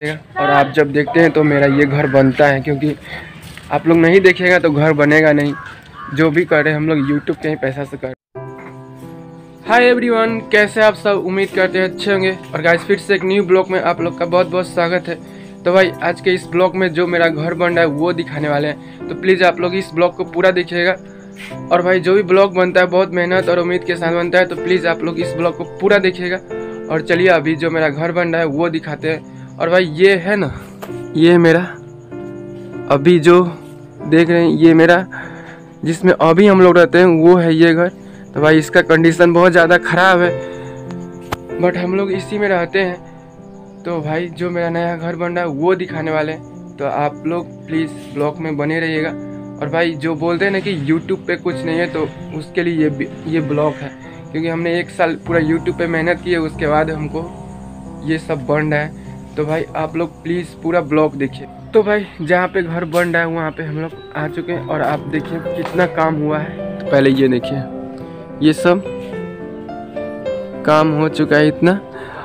और आप जब देखते हैं तो मेरा ये घर बनता है, क्योंकि आप लोग नहीं देखेगा तो घर बनेगा नहीं। जो भी करें हम लोग यूट्यूब के ही पैसा से करें। हाय एवरीवन, कैसे आप सब? उम्मीद करते हैं अच्छे होंगे। और गाइस फिर से एक न्यू ब्लॉग में आप लोग का बहुत बहुत स्वागत है। तो भाई आज के इस ब्लॉग में जो मेरा घर बन रहा है वो दिखाने वाले हैं, तो प्लीज़ आप लोग इस ब्लॉग को पूरा देखिएगा। और भाई जो भी ब्लॉग बनता है बहुत मेहनत और उम्मीद के साथ बनता है, तो प्लीज़ आप लोग इस ब्लॉग को पूरा देखिएगा। और चलिए अभी जो मेरा घर बन रहा है वो दिखाते हैं। और भाई ये है ना, ये मेरा अभी जो देख रहे हैं ये मेरा जिसमें अभी हम लोग रहते हैं वो है ये घर। तो भाई इसका कंडीशन बहुत ज़्यादा ख़राब है, बट हम लोग इसी में रहते हैं। तो भाई जो मेरा नया घर बन रहा है वो दिखाने वाले हैं, तो आप लोग प्लीज़ ब्लॉग में बने रहिएगा। और भाई जो बोलते हैं ना कि यूट्यूब पे कुछ नहीं है, तो उसके लिए ये ब्लॉग है, क्योंकि हमने 1 साल पूरा यूट्यूब पे मेहनत की है, उसके बाद हमको ये सब बन रहा है। तो भाई आप लोग प्लीज़ पूरा ब्लॉग देखिए। तो भाई जहाँ पे घर बन रहा है वहाँ पे हम लोग आ चुके हैं, और आप देखिए कितना काम हुआ है। तो पहले ये देखिए, ये सब काम हो चुका है इतना,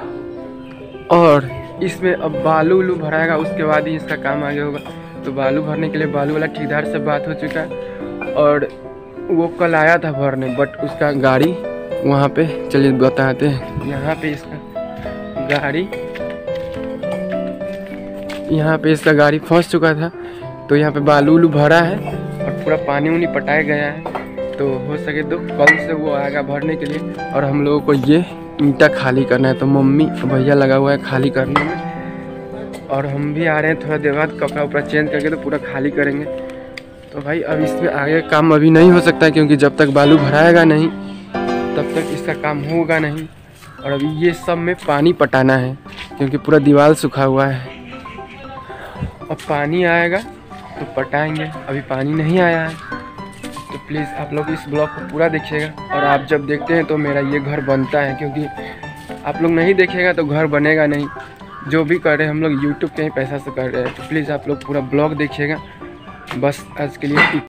और इसमें अब बालू उलू भराएगा, उसके बाद ही इसका काम आगे होगा। तो बालू भरने के लिए बालू वाला ठेकेदार से बात हो चुका है, और वो कल आया था भरने, बट उसका गाड़ी वहाँ पे, चलिए बताते हैं। यहाँ पे इसका गाड़ी फंस चुका था, तो यहाँ पे बालू उलू भरा है और पूरा पानी उनी पटाया गया है। तो हो सके तो कल से वो आएगा भरने के लिए, और हम लोगों को ये ईंटा खाली करना है। तो मम्मी भैया लगा हुआ है खाली करने में, और हम भी आ रहे हैं थोड़ा देर बाद, कपड़ा उपड़ा चेंज करके तो पूरा खाली करेंगे। तो भाई अब इसमें आगे काम अभी नहीं हो सकता, क्योंकि जब तक बालू भराएगा नहीं तब तक इसका काम होगा नहीं। और अभी ये सब में पानी पटाना है, क्योंकि पूरा दीवार सूखा हुआ है। अब पानी आएगा तो पटाएंगे, अभी पानी नहीं आया है। तो प्लीज़ आप लोग इस ब्लॉग को पूरा देखिएगा। और आप जब देखते हैं तो मेरा ये घर बनता है, क्योंकि आप लोग नहीं देखेगा तो घर बनेगा नहीं। जो भी कर रहे हैं हम लोग यूट्यूब के ही पैसा से कर रहे हैं। तो प्लीज़ आप लोग पूरा ब्लॉग देखिएगा। बस आज के लिए